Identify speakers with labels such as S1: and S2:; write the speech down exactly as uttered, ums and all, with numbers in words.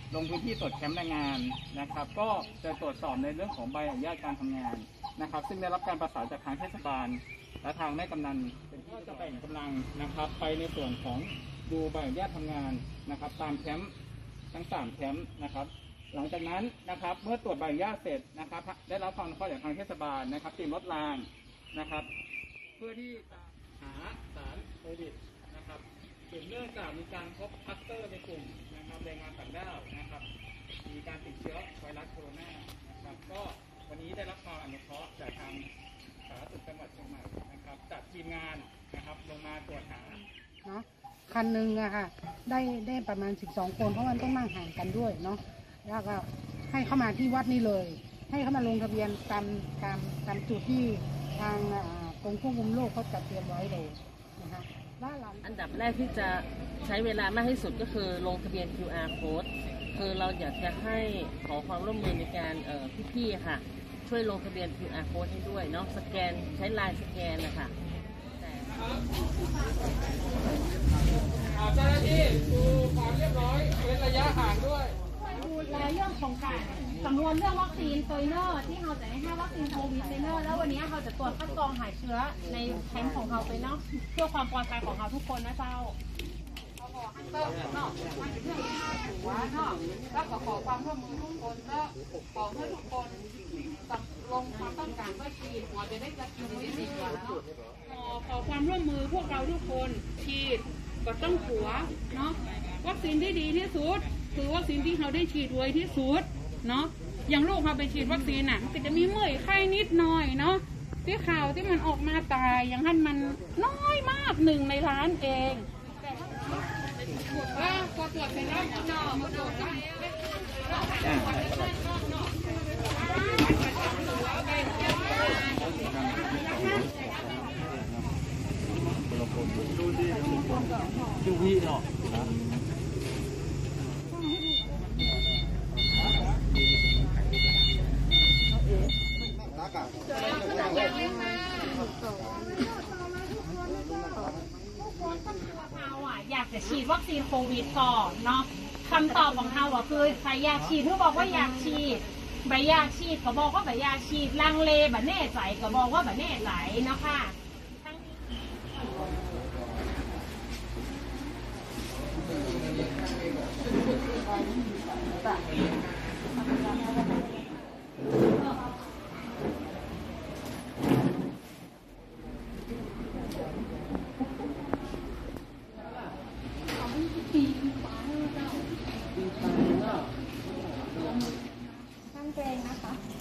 S1: ลงพื้นที่ตรวจแคมป์แรงงานนะครับก็จะตรวจสอบในเรื่องของใบอนุญาตการทำงานนะครับซึ่งได้รับการประสานจากทางเทศบาลและทางแม่กำนันเป็นที่จะแบ่งกำลังนะครับไปในส่วนของดูใบอนุญาตทำงานนะครับตามแคมป์ทั้งสามแคมป์นะครับหลังจากนั้นนะครับเมื่อตรวจใบอนุญาตเสร็จนะครับได้รับความอนุเคราะห์จากทางเทศบาลนะครับเตรียมรถรางนะครับเพื่อที่จะหาสารโควิดนะครับสืบเนื่องจากมีการพบคลัสเตอร์ในกลุ่มนะครับแรงงานต่างด้าวนะครับมีการติดเชื้อไวรัสโคโรนานะครับก็วันนี้ได้รับความอนุเคราะห์จากทางสาธารณสุขจังหวัดเชียงใหม่นะครับจัดทีมงานนะครับลงมาตรวจหา
S2: เนาะคันหนึ่งอะค่ะได้ได้ประมาณสิบสองคนเพราะมันต้องนั่งห่างกันด้วยเนาะแล้วก็ให้เข้ามาที่วัดนี่เลยให้เข้ามาลงทะเบียนตามตามตามจุดที่ทางกรมควบคุมโรคเขาจัดเตรียมไว้เลยนะคะ
S3: อันดับแรกที่จะใช้เวลามากที่สุดก็คือลงทะเบียน คิว อาร์ code คือเราอยากจะให้ขอความร่วมมือในการเอ่อพี่ๆค่ะช่วยลงทะเบียน คิว อาร์ code ให้ด้วยเนาะสแกนใช้ไลน์สแกนนะคะ
S1: เจ้าหน้าที่ดูความเรียบร้อยเว้นระยะห่างด้วย
S4: ดูแลเรื่องของการสำนวนเรื่องวัคซีนโซยเนอร์ที่เราจะให้วัคซีนโควิดโซยเนอร์แล้ววันนี้เราจะตรวจคัดกรองหาเชื้อในแคมป์ของเราไปเนาะเพื่อความปลอดภัยของเราทุกคนนะเจ้าเขาบอกฮันเตอร์เนาะมันเป็นเรื่องที่น่าหัวเนาะแล้วก็ขอความร่วมมือทุกคนก็ขอให้ทุกคนลงความต้องการว่าฉีดหัวจะได้จะฉีดได้ดีกว่าเนาะขอความร่วมมือพวกเราทุกคนฉีดก็ต้องหัวเนาะวัคซีนที่ดีที่สุดคือวัคซีนที่เราได้ฉีดไว้ที่สุดเนาะอย่างลูกเราไปฉีดวัคซีนน่ะมันก็จะมีเมื่อยไข้นิดหน่อยเนาะที่ข่าวที่มันออกมาตายอย่างนั้นมันน้อยมากหนึ่งในล้านเองแต่ถ้าว่าพอตรวจเสร็จแล้วเนาะมาตรวจแล้ว
S1: ดูพี่เนาะ
S4: อยากจะฉีดวัคซีนโควิดก่อนเนาะคำตอบของเขาก็คือใครอยากฉีดเขาบอกว่าอยากฉีดใบอยากฉีดก็บอกว่าใบอยากฉีดลังเลแบบแน่ใจก็บอกว่าแบบแน่ใจเนาะค่ะตั้งใจนะคะ